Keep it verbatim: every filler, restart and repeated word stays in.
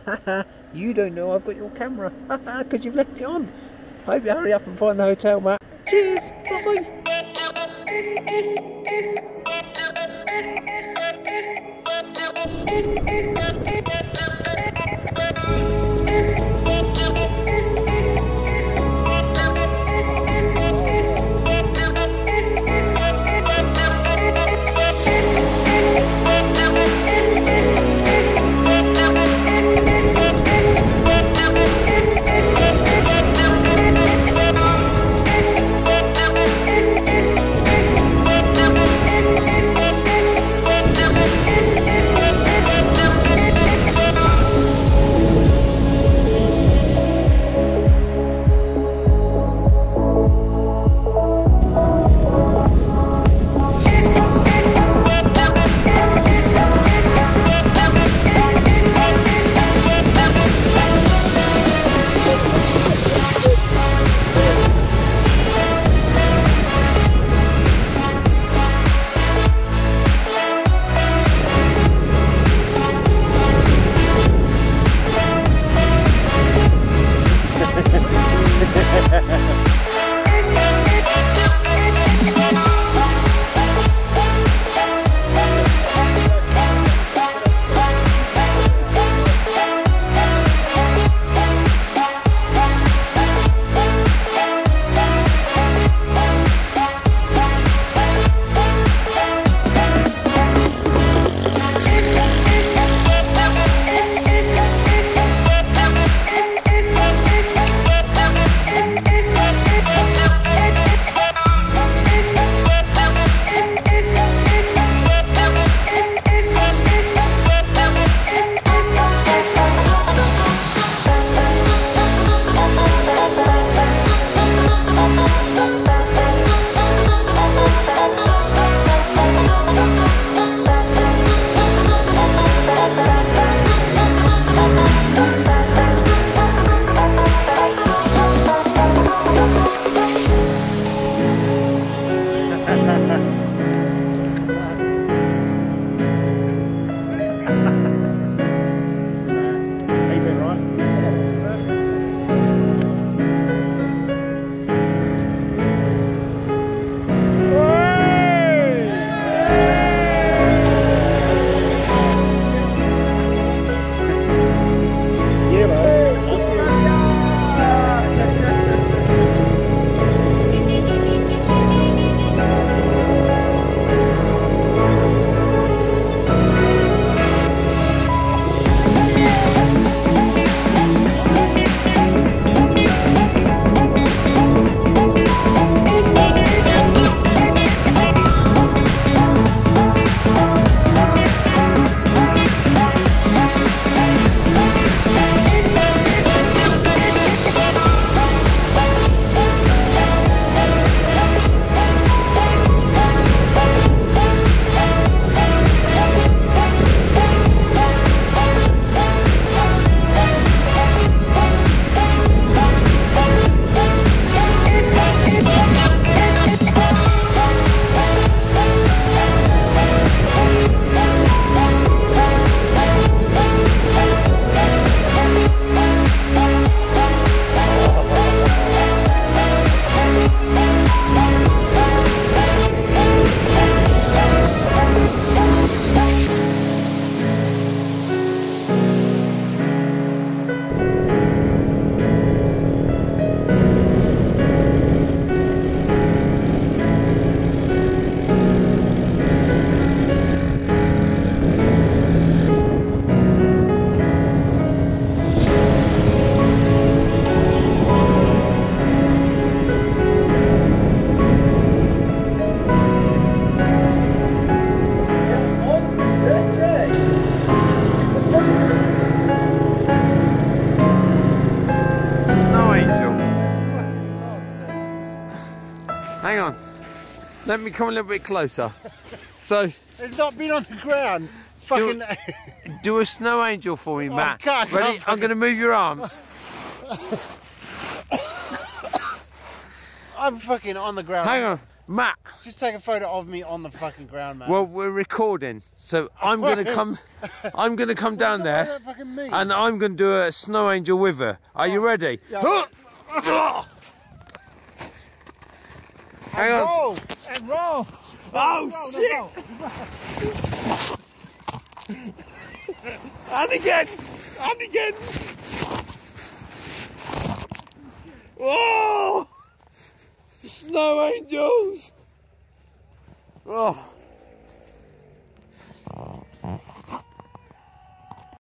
You don't know I've got your camera, because you've left it on. Hope you hurry up and find the hotel, Matt. Cheers, bye-bye. Hang on. Let me come a little bit closer. So it's not been on the ground. Fucking do, do a snow angel for me, Matt. Oh, God, ready? I'm going to move your arms. I'm fucking on the ground. Hang on. Matt. Just take a photo of me on the fucking ground, man. Well, we're recording, so I'm gonna come. I'm gonna come down there, What does that fucking mean? and I'm gonna do a snow angel with her. Are you ready? Yeah. Hang and on. roll and roll. Oh roll, shit! roll. And again, and again. Oh, snow angels. Oh.